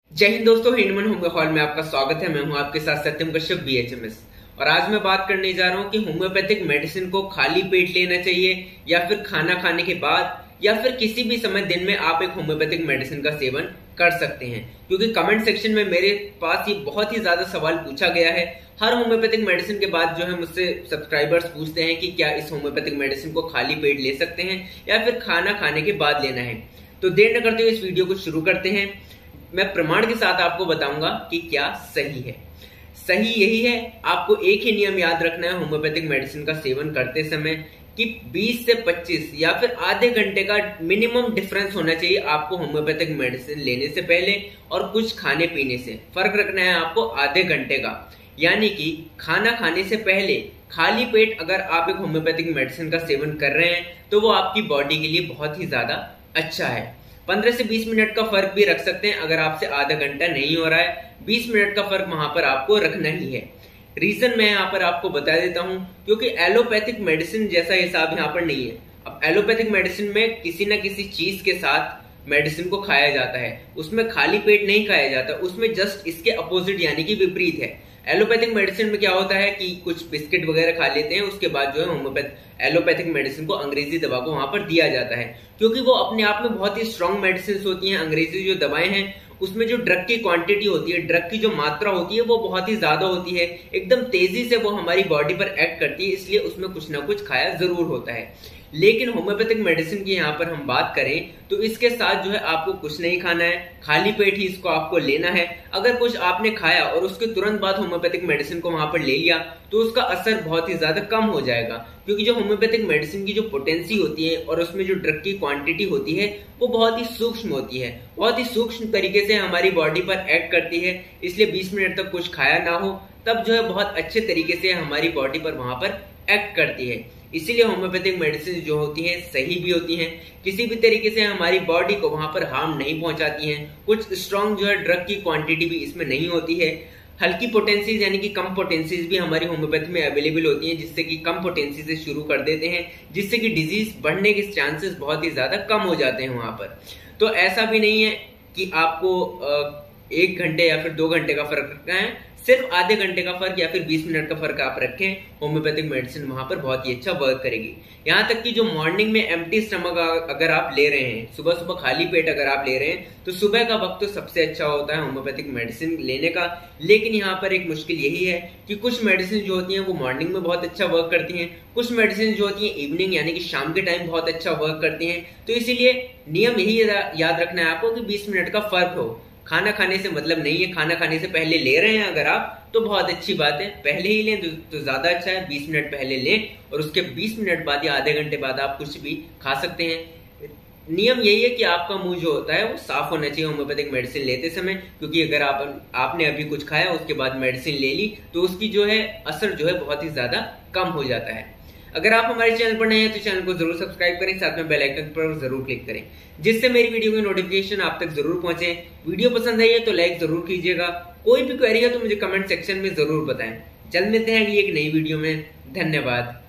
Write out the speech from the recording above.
जय हिंद दोस्तों, हिंडमन homeo hall में आपका स्वागत है। मैं हूं आपके साथ सत्यम कश्यप बीएचएमएस। और आज मैं बात करने जा रहा हूं कि होम्योपैथिक मेडिसिन को खाली पेट लेना चाहिए या फिर खाना खाने के बाद या फिर किसी भी समय दिन में आप एक होम्योपैथिक मेडिसिन का सेवन कर सकते हैं। क्योंकि कमेंट सेक्शन में मेरे पास ये बहुत ही ज्यादा सवाल पूछा गया है। हर होम्योपैथिक मेडिसिन के बाद जो है मुझसे सब्सक्राइबर्स पूछते हैं कि क्या इस होम्योपैथिक मेडिसिन को खाली पेट ले सकते हैं या फिर खाना खाने के बाद लेना है। तो देर न करते हुए इस वीडियो को शुरू करते हैं। मैं प्रमाण के साथ आपको बताऊंगा कि क्या सही है। सही यही है, आपको एक ही नियम याद रखना है होम्योपैथिक मेडिसिन का सेवन करते समय कि 20 से 25 या फिर आधे घंटे का मिनिमम डिफरेंस होना चाहिए आपको होम्योपैथिक मेडिसिन लेने से पहले और कुछ खाने पीने से। फर्क रखना है आपको आधे घंटे का, यानी कि खाना खाने से पहले खाली पेट अगर आप एक होम्योपैथिक मेडिसिन का सेवन कर रहे हैं तो वो आपकी बॉडी के लिए बहुत ही ज्यादा अच्छा है। 15 से 20 मिनट का फर्क भी रख सकते हैं। अगर आपसे आधा घंटा नहीं हो रहा है, 20 मिनट का फर्क वहां पर आपको रखना ही है। रीजन मैं यहाँ पर आपको बता देता हूं, क्योंकि एलोपैथिक मेडिसिन जैसा हिसाब यहाँ पर नहीं है। अब एलोपैथिक मेडिसिन में किसी न किसी चीज के साथ मेडिसिन को खाया जाता है, उसमें खाली पेट नहीं खाया जाता, उसमें जस्ट इसके अपोजिट यानी कि विपरीत है। एलोपैथिक मेडिसिन में क्या होता है कि कुछ बिस्किट वगैरह खा लेते हैं, उसके बाद जो है एलोपैथिक मेडिसिन को, अंग्रेजी दवा को वहां पर दिया जाता है, क्योंकि वो अपने आप में बहुत ही स्ट्रॉन्ग मेडिसिन होती हैं। अंग्रेजी जो दवाएं हैं उसमें जो ड्रग की क्वांटिटी होती है, ड्रग की जो मात्रा होती है वो बहुत ही ज्यादा होती है, एकदम तेजी से वो हमारी बॉडी पर एक्ट करती है, इसलिए उसमें कुछ ना कुछ खाया जरूर होता है। लेकिन होम्योपैथिक मेडिसिन की यहाँ पर हम बात करें तो इसके साथ जो है आपको कुछ नहीं खाना है, खाली पेट ही इसको आपको लेना है। अगर कुछ आपने खाया और उसके तुरंत बाद होम्योपैथिक मेडिसिन को वहां पर ले लिया तो उसका असर बहुत ही ज्यादा कम हो जाएगा, क्योंकि जो होम्योपैथिक मेडिसिन की जो पोटेंसी होती है और उसमें जो ड्रग की क्वांटिटी होती है वो बहुत ही सूक्ष्म होती है, बहुत ही सूक्ष्म तरीके से हमारी बॉडी पर एक्ट करती है। इसलिए 20 मिनट तक कुछ खाया ना हो तब जो है बहुत अच्छे तरीके से हमारी बॉडी पर वहां पर एक्ट करती है। इसीलिए होम्योपैथिक मेडिसिन जो होती हैं सही भी होती हैं, किसी भी तरीके से हमारी बॉडी को वहां पर हार्म नहीं पहुंचाती हैं। कुछ स्ट्रॉन्ग जो है ड्रग की क्वांटिटी भी इसमें नहीं होती है। हल्की पोटेंसीज यानी कि कम पोटेंसीज भी हमारी होम्योपैथी में अवेलेबल होती हैं, जिससे कि कम पोटेंसी से शुरू कर देते हैं, जिससे कि डिजीज बढ़ने के चांसेस बहुत ही ज्यादा कम हो जाते हैं वहां पर। तो ऐसा भी नहीं है कि आपको 1 घंटे या फिर 2 घंटे का फर्क रखना है, सिर्फ आधे घंटे का फर्क या फिर 20 मिनट का फर्क आप रखें, होम्योपैथिक मेडिसिन वहां पर बहुत ही अच्छा वर्क करेगी। यहाँ तक कि जो मॉर्निंग में एम्प्टी स्टमक अगर आप ले रहे हैं, सुबह सुबह खाली पेट अगर आप ले रहे हैं, तो सुबह का वक्त तो सबसे अच्छा होता है होम्योपैथिक मेडिसिन लेने का। लेकिन यहाँ पर एक मुश्किल यही है कि कुछ मेडिसिन जो होती हैं वो मॉर्निंग में बहुत अच्छा वर्क करती हैं, कुछ मेडिसिन जो होती हैं इवनिंग यानी कि शाम के टाइम बहुत अच्छा वर्क करती हैं। तो इसीलिए नियम यही याद रखना है आपको कि 20 मिनट का फर्क हो। खाना खाने से मतलब नहीं है, खाना खाने से पहले ले रहे हैं अगर आप तो बहुत अच्छी बात है, पहले ही लें तो ज्यादा अच्छा है। 20 मिनट पहले लें और उसके 20 मिनट बाद या आधे घंटे बाद आप कुछ भी खा सकते हैं। नियम यही है कि आपका मुंह जो होता है वो साफ होना चाहिए होम्योपैथिक मेडिसिन लेते समय, क्योंकि अगर आपने अभी कुछ खाया उसके बाद मेडिसिन ले ली तो उसकी जो है असर जो है बहुत ही ज्यादा कम हो जाता है। अगर आप हमारे चैनल पर नए हैं तो चैनल को जरूर सब्सक्राइब करें, साथ में बेल आइकन पर जरूर क्लिक करें, जिससे मेरी वीडियो की नोटिफिकेशन आप तक जरूर पहुंचे। वीडियो पसंद आई है तो लाइक जरूर कीजिएगा। कोई भी क्वेरी है तो मुझे कमेंट सेक्शन में जरूर बताएं। जल्द मिलते हैं एक नई वीडियो में। धन्यवाद।